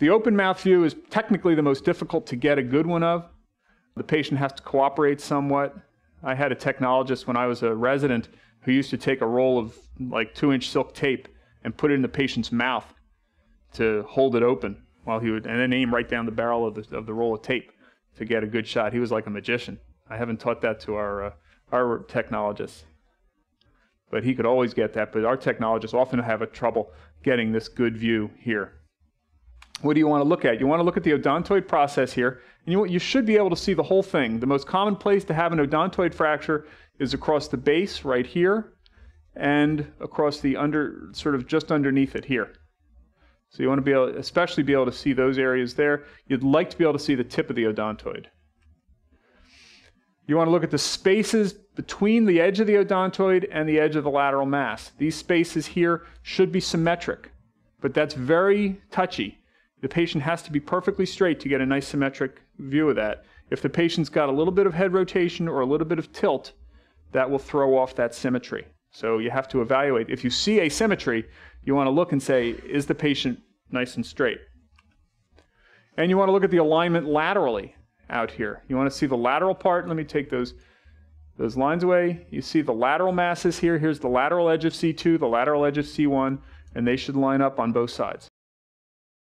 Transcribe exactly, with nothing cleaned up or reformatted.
The open mouth view is technically the most difficult to get a good one of. The patient has to cooperate somewhat. I had a technologist when I was a resident who used to take a roll of like two inch silk tape and put it in the patient's mouth to hold it open while he would, and then aim right down the barrel of the, of the roll of tape to get a good shot. He was like a magician. I haven't taught that to our, uh, our technologists, but he could always get that. But our technologists often have a trouble getting this good view here. What do you want to look at? You want to look at the odontoid process here, and you, you should be able to see the whole thing. The most common place to have an odontoid fracture is across the base right here and across the under, sort of just underneath it here. So you want to be able, especially be able to see those areas there. You'd like to be able to see the tip of the odontoid. You want to look at the spaces between the edge of the odontoid and the edge of the lateral mass. These spaces here should be symmetric, but that's very touchy. The patient has to be perfectly straight to get a nice symmetric view of that. If the patient's got a little bit of head rotation or a little bit of tilt, that will throw off that symmetry. So you have to evaluate. If you see asymmetry, you want to look and say, is the patient nice and straight? And you want to look at the alignment laterally out here. You want to see the lateral part. Let me take those, those lines away. You see the lateral masses here. Here's the lateral edge of C two, the lateral edge of C one, and they should line up on both sides.